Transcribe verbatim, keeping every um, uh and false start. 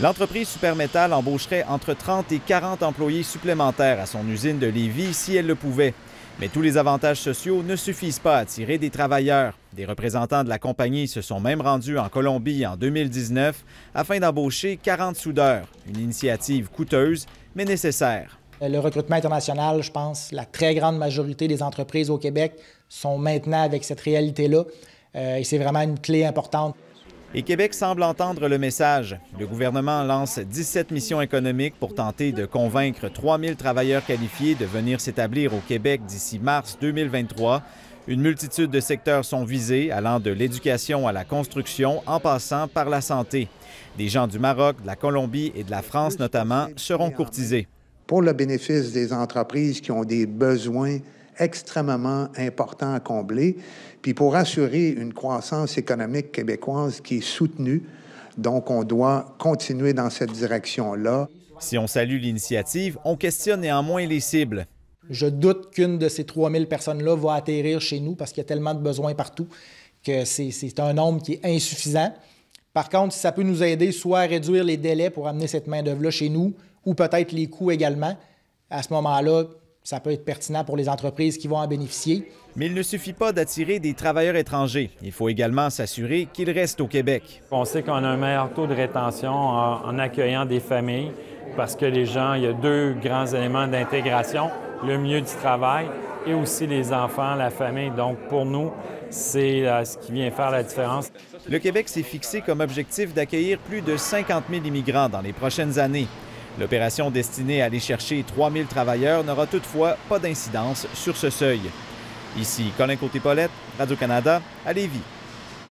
L'entreprise Supermétal embaucherait entre trente et quarante employés supplémentaires à son usine de Lévis si elle le pouvait. Mais tous les avantages sociaux ne suffisent pas à attirer des travailleurs. Des représentants de la compagnie se sont même rendus en Colombie en deux mille dix-neuf afin d'embaucher quarante soudeurs. Une initiative coûteuse, mais nécessaire. Le recrutement international, je pense, la très grande majorité des entreprises au Québec sont maintenant avec cette réalité-là. Euh, et c'est vraiment une clé importante. Et Québec semble entendre le message. Le gouvernement lance dix-sept missions économiques pour tenter de convaincre trois mille travailleurs qualifiés de venir s'établir au Québec d'ici mars deux mille vingt-trois. Une multitude de secteurs sont visés, allant de l'éducation à la construction, en passant par la santé. Des gens du Maroc, de la Colombie et de la France notamment seront courtisés. Pour le bénéfice des entreprises qui ont des besoins extrêmement importants à combler, puis pour assurer une croissance économique québécoise qui est soutenue. Donc, on doit continuer dans cette direction-là. Si on salue l'initiative, on questionne néanmoins les cibles. Je doute qu'une de ces trois mille personnes-là va atterrir chez nous parce qu'il y a tellement de besoins partout que c'est un nombre qui est insuffisant. Par contre, ça peut nous aider soit à réduire les délais pour amener cette main-d'œuvre-là chez nous ou peut-être les coûts également. À ce moment-là, ça peut être pertinent pour les entreprises qui vont en bénéficier. Mais il ne suffit pas d'attirer des travailleurs étrangers. Il faut également s'assurer qu'ils restent au Québec. On sait qu'on a un meilleur taux de rétention en, en accueillant des familles parce que les gens, il y a deux grands éléments d'intégration, le milieu du travail et aussi les enfants, la famille. Donc pour nous, c'est euh, ce qui vient faire la différence. Le Québec s'est fixé comme objectif d'accueillir plus de cinquante mille immigrants dans les prochaines années. L'opération destinée à aller chercher trois mille travailleurs n'aura toutefois pas d'incidence sur ce seuil. Ici Colin Côté-Paulette, Radio-Canada, à Lévis.